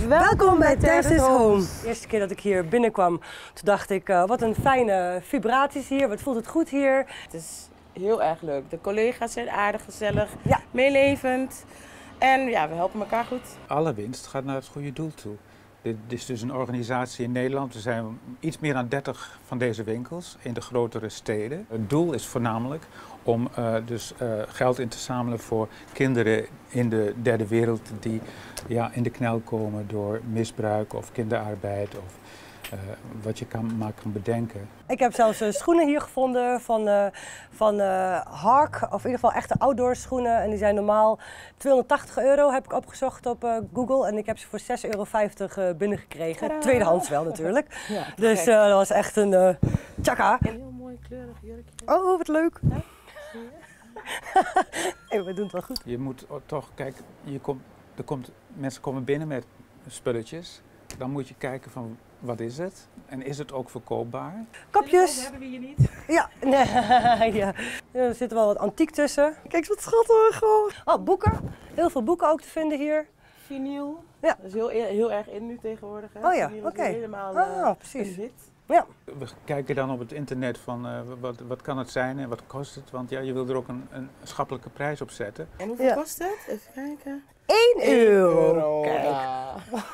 Welkom bij Terraces Home. De eerste keer dat ik hier binnenkwam, toen dacht ik, wat een fijne vibraties hier, wat voelt het goed hier. Het is heel erg leuk. De collega's zijn aardig, gezellig, Ja. meelevend. En ja, we helpen elkaar goed. Alle winst gaat naar het goede doel toe. Dit is dus een organisatie in Nederland. Er zijn iets meer dan 30 van deze winkels in de grotere steden. Het doel is voornamelijk om geld in te zamelen voor kinderen in de derde wereld die in de knel komen door misbruik of kinderarbeid of wat je maar kan bedenken. Ik heb zelfs schoenen hier gevonden van Hark, of in ieder geval echte outdoor schoenen. En die zijn normaal €280, heb ik opgezocht op Google. En ik heb ze voor €6,50 binnengekregen. Tadaa. Tweedehands wel natuurlijk. Ja, Dus dat was echt een tjaka. een heel mooi kleurig jurkje. Oh, wat leuk. Ja, zie je? Hey, we doen het wel goed. Je moet toch, kijk, mensen komen binnen met spulletjes. Dan moet je kijken van wat is het en is het ook verkoopbaar? Telefoon hebben we hier niet. Ja, nee, ja. Er zit wel wat antiek tussen. Kijk eens wat schattig. Oh, boeken. Heel veel boeken ook te vinden hier. Vinyl. Ja. Dat is heel erg in nu tegenwoordig. Hè? Oh ja, Vinyl is oké. helemaal precies. een hit. Ja. We kijken dan op het internet van wat kan het zijn en wat kost het? Want ja, je wil er ook een schappelijke prijs op zetten. En hoeveel kost het? Even kijken. €1. Kijk. Ja.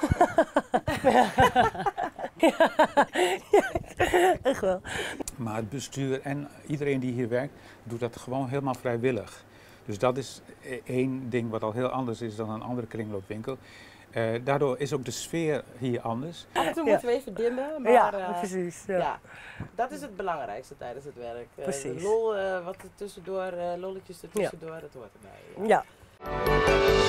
Echt wel. Maar het bestuur en iedereen die hier werkt, doet dat gewoon helemaal vrijwillig. Dus dat is één ding wat al heel anders is dan een andere kringloopwinkel. Daardoor is ook de sfeer hier anders. Af en toe moeten we even dimmen, maar Ja, precies. Ja. ja, dat is het belangrijkste tijdens het werk. Precies. De lol, wat er tussendoor, lolletjes er tussendoor, dat hoort erbij. Ja. Ja.